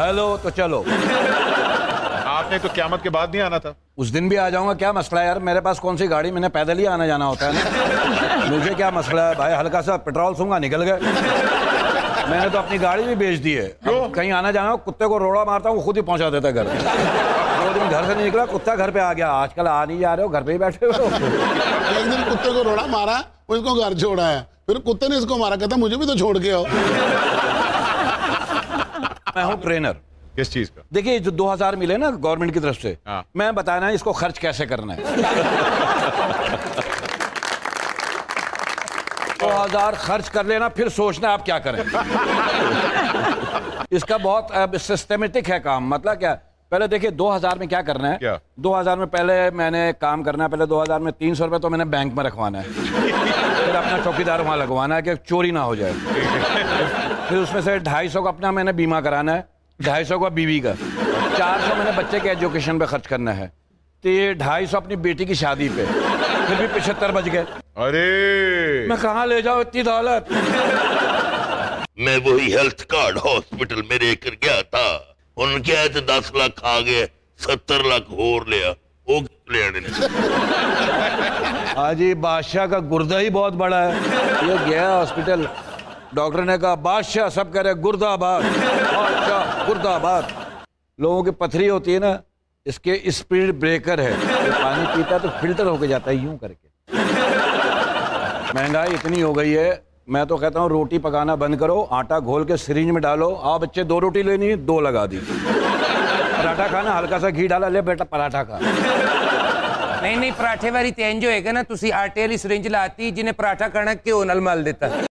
Hello तो चलो। आपने तो क़यामत के बाद नहीं आना था। उस दिन भी आ जाऊंगा, क्या मसला है यार, मेरे पास कौन सी गाड़ी, मैंने पैदल ही आना जाना होता है ना। मुझे क्या मसला है भाई, हल्का सा पेट्रोल सूंगा निकल गए। मैंने तो अपनी गाड़ी भी बेच दी है। कहीं आना जाना, कुत्ते को रोड़ा मारता हूँ, वो खुद ही पहुंचा देता है घर। 2 दिन घर से नहीं निकला, कुत्ता घर पे आ गया। आजकल आ नहीं जा रहे हो, घर पे ही बैठे हो। एक दिन कुत्ते को रोड़ा मारा, उसको घर छोड़ा है, फिर कुत्ते ने इसको मारा, कहता मुझे भी तो छोड़ के आओ। मैं हूँ ट्रेनर। किस चीज का? देखिए जो 2000 मिले ना गवर्नमेंट की तरफ से, मैं बताना है इसको खर्च कैसे करना है। 2000 खर्च कर लेना, फिर सोचना आप क्या करें। इसका बहुत सिस्टमेटिक है काम। मतलब क्या, पहले देखिए 2000 में क्या करना है। क्या? 2000 में पहले मैंने काम करना है। पहले 2000 में 300 रुपये तो मैंने बैंक में रखवाना है। फिर अपना चौकीदार वहां लगवाना है कि चोरी ना हो जाए। फिर उसमें से 250 का अपना मैंने बीमा कराना है, 250 का बीवी का, 400 मैंने बच्चे के एजुकेशन पे खर्च करना है, तो ये 250 अपनी बेटी की शादी पे, फिर भी 75 बच गए। अरे मैं कहाँ ले जाऊँ इतनी दौलत। मैं वही हेल्थ कार्ड हॉस्पिटल में लेकर गया था, उनके आए थे 10 लाख आ गए, 70 लाख और लिया, वो ले आने। हाजी बादशाह का गुर्दा ही बहुत बड़ा है। ये गया हॉस्पिटल, डॉक्टर ने कहा बादशाह, सब कह रहे गुर्दाबाद, बादशाह गुर्दाबाद। लोगों की पथरी होती है ना, इसके स्पीड ब्रेकर है, ये पानी पीता तो फिल्टर होके जाता है यूं करके। महंगाई इतनी हो गई है, मैं तो कहता हूँ रोटी पकाना बंद करो, आटा घोल के सिरिंज में डालो। आओ बच्चे 2 रोटी लेनी है, 2 लगा दी। पराठा खाना, हल्का सा घी डाला, ले बेटा पराठा खा। नहीं पराठे वाली तेन जो है ना, तुसी आटे वाली सिरिंज लाती, जिन्हें पराठा करना घ्यो नाल मल देता।